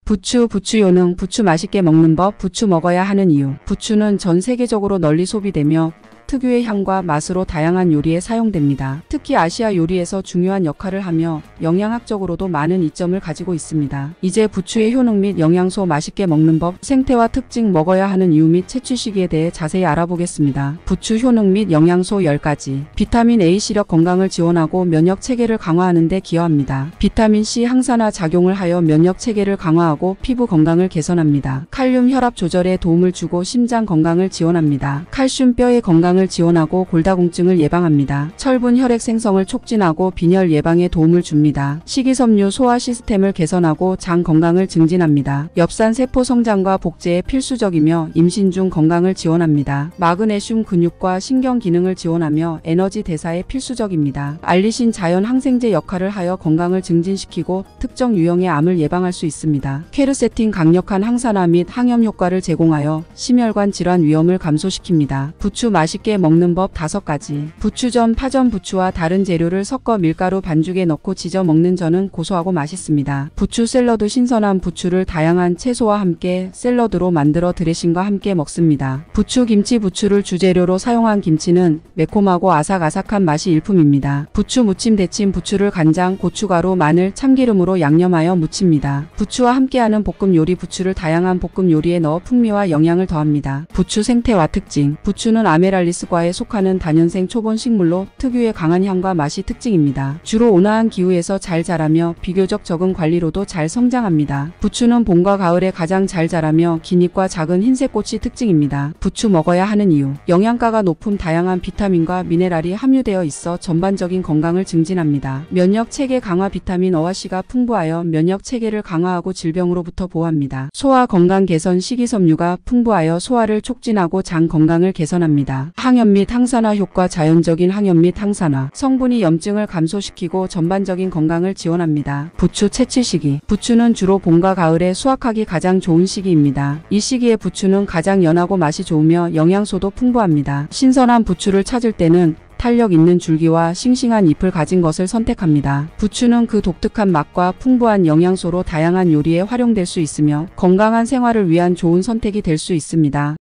부추 효능, 부추 맛있게 먹는 법, 부추 먹어야 하는 이유. 부추는 전 세계적으로 널리 소비되며 특유의 향과 맛으로 다양한 요리에 사용됩니다. 특히 아시아 요리에서 중요한 역할을 하며 영양학적으로도 많은 이점을 가지고 있습니다. 이제 부추의 효능 및 영양소 맛있게 먹는 법, 생태와 특징, 먹어야 하는 이유 및 채취 시기에 대해 자세히 알아보겠습니다. 부추 효능 및 영양소 10가지. 비타민 A 시력 건강을 지원하고 면역 체계를 강화하는 데 기여합니다. 비타민 C 항산화 작용을 하여 면역 체계를 강화하고 피부 건강을 개선합니다. 칼륨 혈압 조절에 도움을 주고 심장 건강을 지원합니다. 칼슘 뼈의 건강을 지원하고 골다공증을 예방합니다. 철분 혈액 생성을 촉진하고 빈혈 예방에 도움을 줍니다. 식이섬유 소화 시스템을 개선하고 장 건강을 증진합니다. 엽산 세포 성장과 복제에 필수적이며 임신 중 건강을 지원합니다. 마그네슘 근육과 신경 기능을 지원하며 에너지 대사에 필수적입니다. 알리신 자연 항생제 역할을 하여 건강을 증진시키고 특정 유형의 암을 예방할 수 있습니다. 퀘르세틴 강력한 항산화 및 항염 효과를 제공하여 심혈관 질환 위험을 감소시킵니다. 부추 맛있게 먹는 법 5가지. 부추전, 파전 부추와 다른 재료를 섞어 밀가루 반죽에 넣고 지져 먹는 전은 고소하고 맛있습니다. 부추 샐러드, 신선한 부추를 다양한 채소와 함께 샐러드로 만들어 드레싱과 함께 먹습니다. 부추 김치, 부추를 주재료로 사용한 김치는 매콤하고 아삭아삭한 맛이 일품입니다. 부추 무침, 데친 부추를 간장, 고춧가루, 마늘, 참기름으로 양념하여 무칩니다. 부추와 함께하는 볶음 요리, 부추를 다양한 볶음 요리에 넣어 풍미와 영양을 더합니다. 부추 생태와 특징. 부추는 아메랄리스과에 속하는 다년생 초본 식물로 특유의 강한 향과 맛이 특징입니다. 주로 온화한 기후에서 잘 자라며 비교적 적은 관리로도 잘 성장합니다. 부추는 봄과 가을에 가장 잘 자라며 긴 잎과 작은 흰색 꽃이 특징입니다. 부추 먹어야 하는 이유. 영양가가 높은 다양한 비타민과 미네랄이 함유되어 있어 전반적인 건강을 증진합니다. 면역 체계 강화. 비타민 A와 C가 풍부하여 면역 체계를 강화하고 질병으로부터 보호합니다. 소화 건강 개선. 식이섬유가 풍부하여 소화를 촉진하고 장 건강을 개선합니다. 항염 및 항산화 효과. 자연적인 항염 및 항산화 성분이 염증을 감소시키고 전반적인 건강을 지원합니다. 부추 채취 시기. 부추는 주로 봄과 가을에 수확하기 가장 좋은 시기입니다. 이 시기에 부추는 가장 연하고 맛이 좋으며 영양소도 풍부합니다. 신선한 부추를 찾을 때는 탄력 있는 줄기와 싱싱한 잎을 가진 것을 선택합니다. 부추는 그 독특한 맛과 풍부한 영양소로 다양한 요리에 활용될 수 있으며 건강한 생활을 위한 좋은 선택이 될 수 있습니다.